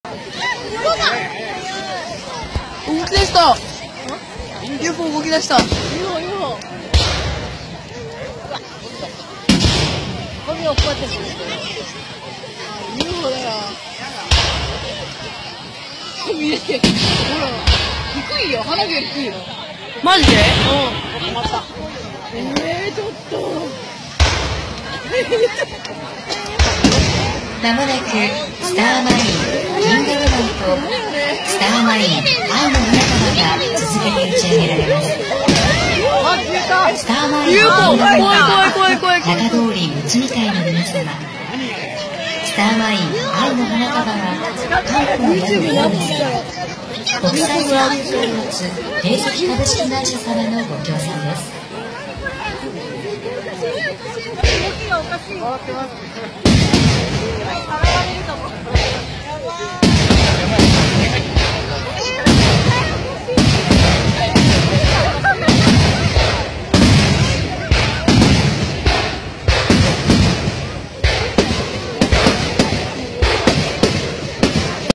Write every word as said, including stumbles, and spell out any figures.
動き出した。ユーフォー 動き出した。ユーフォー、ユーフォー。ゴミをこうやって。ユーフォーだよ。見えて。ほら。低いよ。花火低いよ。マジで？うん。止まった。えー、ちょっと。 まもなくスターマリン、キングルマンとスターマリン、愛の花束が続けて打ち上げられます。スターマリン、キングルマン、中通りむつみ会の皆様。スターマリン、愛の花束は韓国のヤングですが、国際的な人を持つ定石株式会社様のご協賛です。 動きがおかしい。変わってます。現れるかも。